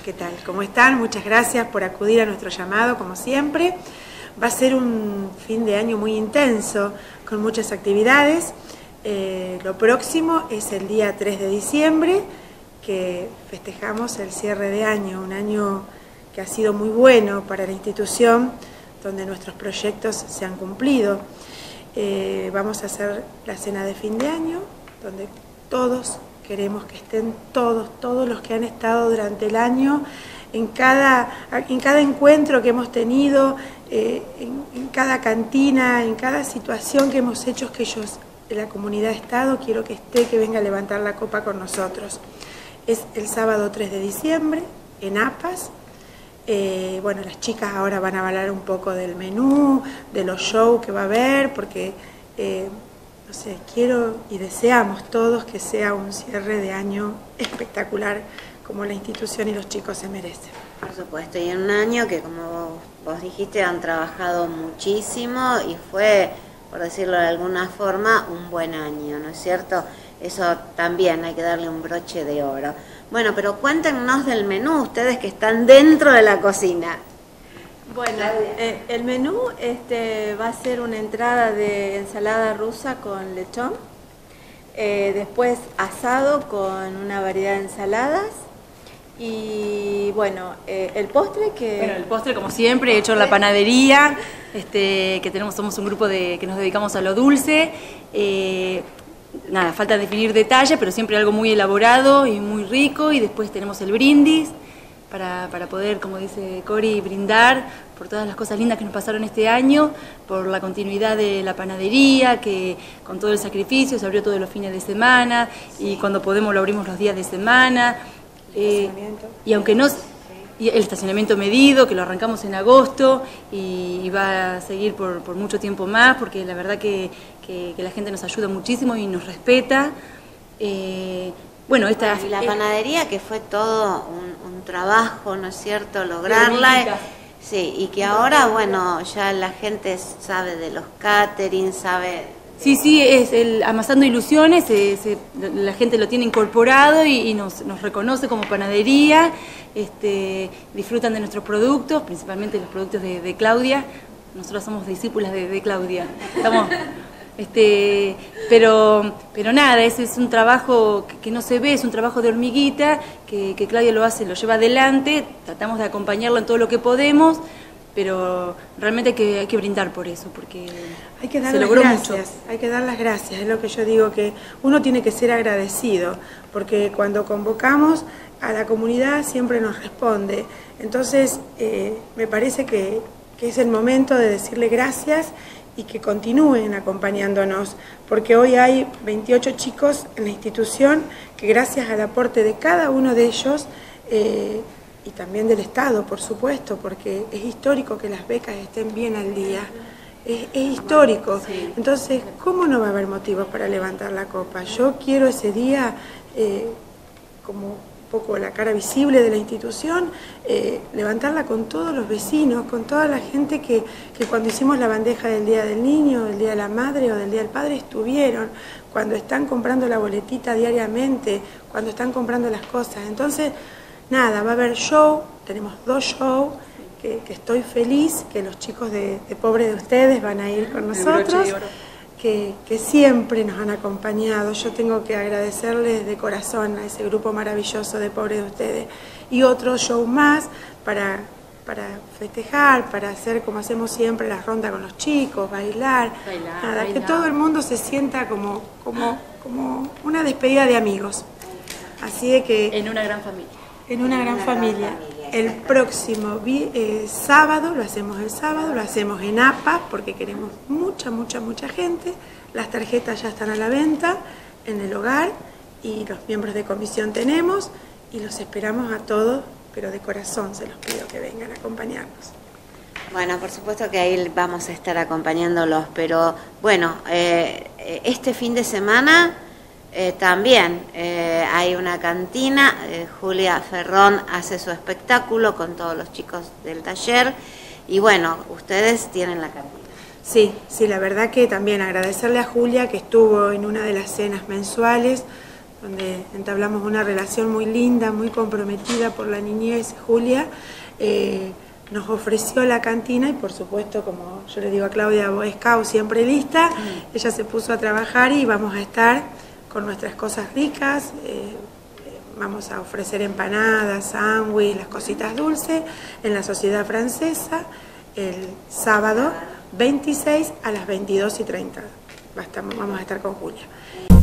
¿qué tal? ¿Cómo están? Muchas gracias por acudir a nuestro llamado, como siempre. Va a ser un fin de año muy intenso, con muchas actividades. Lo próximo es el día 3 de diciembre, que festejamos el cierre de año, un año que ha sido muy bueno para la institución, donde nuestros proyectos se han cumplido. Vamos a hacer la cena de fin de año, donde todos queremos que estén todos los que han estado durante el año, en cada encuentro que hemos tenido, en cada cantina, en cada situación que hemos hecho, que ellos, la comunidad Estado, quiero que esté, que venga a levantar la copa con nosotros. Es el sábado 3 de diciembre, en APAS. Bueno, las chicas ahora van a hablar un poco del menú, de los shows que va a haber, porque no sé, quiero y deseamos todos que sea un cierre de año espectacular, como la institución y los chicos se merecen. Por supuesto, y en un año que, como vos dijiste, han trabajado muchísimo y fue, por decirlo de alguna forma, un buen año, ¿no es cierto? Eso también hay que darle un broche de oro. Bueno, pero cuéntenos del menú, ustedes que están dentro de la cocina. Bueno, el menú va a ser una entrada de ensalada rusa con lechón, después asado con una variedad de ensaladas y bueno, el postre que... Bueno, el postre como siempre, hecho en la panadería, que somos un grupo que nos dedicamos a lo dulce. Nada, falta definir detalle, pero siempre algo muy elaborado y muy rico, y después tenemos el brindis para poder, como dice Cori, brindar por todas las cosas lindas que nos pasaron este año, por la continuidad de la panadería, que con todo el sacrificio se abrió todos los fines de semana, y cuando podemos lo abrimos los días de semana, y aunque no... Y el estacionamiento medido, que lo arrancamos en agosto y va a seguir por mucho tiempo más, porque la verdad que la gente nos ayuda muchísimo y nos respeta. Bueno, y la panadería, que fue todo un trabajo, ¿no es cierto?, lograrla. Sí, y que ahora, bueno, ya la gente sabe de los catering, sabe... Sí, es el Amasando Ilusiones, la gente lo tiene incorporado y nos reconoce como panadería, disfrutan de nuestros productos, principalmente los productos de Claudia. Nosotros somos discípulas de Claudia. Pero nada, ese es un trabajo que no se ve, es un trabajo de hormiguita, que Claudia lo lleva adelante, tratamos de acompañarlo en todo lo que podemos, pero realmente hay que brindar por eso, porque hay que dar se las logró gracias, mucho. Hay que dar las gracias, es lo que yo digo, que uno tiene que ser agradecido, porque cuando convocamos a la comunidad siempre nos responde. Entonces me parece que es el momento de decirle gracias y que continúen acompañándonos, porque hoy hay 28 chicos en la institución que, gracias al aporte de cada uno de ellos, y también del Estado, por supuesto, porque es histórico que las becas estén bien al día, es histórico. Entonces, ¿cómo no va a haber motivos para levantar la copa? Yo quiero ese día, como un poco la cara visible de la institución, levantarla con todos los vecinos, con toda la gente que cuando hicimos la bandeja del Día del Niño, del Día de la Madre o del Día del Padre estuvieron, cuando están comprando la boletita diariamente, cuando están comprando las cosas. Entonces, nada, va a haber show, tenemos 2 shows, que estoy feliz, que los chicos de Pobre de Ustedes van a ir con nosotros, que siempre nos han acompañado. Yo tengo que agradecerles de corazón a ese grupo maravilloso de Pobre de Ustedes. Y otro show más para festejar, para hacer como hacemos siempre, la ronda con los chicos, bailar, que todo el mundo se sienta como una despedida de amigos. Así de que... En una gran familia. En una gran familia. El próximo sábado, lo hacemos el sábado, lo hacemos en APA, porque queremos mucha gente. Las tarjetas ya están a la venta en el hogar y los miembros de comisión tenemos, y los esperamos a todos, pero de corazón se los pido que vengan a acompañarnos. Bueno, por supuesto que ahí vamos a estar acompañándolos, pero bueno, este fin de semana... también hay una cantina, Julia Ferrón hace su espectáculo con todos los chicos del taller, y bueno, ustedes tienen la cantina. Sí, la verdad que también agradecerle a Julia, que estuvo en una de las cenas mensuales, donde entablamos una relación muy linda, muy comprometida por la niñez. Julia nos ofreció la cantina y por supuesto, como yo le digo a Claudia, Boy Scout siempre lista, ella se puso a trabajar y vamos a estar con nuestras cosas ricas, vamos a ofrecer empanadas, sándwich, las cositas dulces en la Sociedad Francesa el sábado 26 a las 22:30. Vamos a estar con Julia.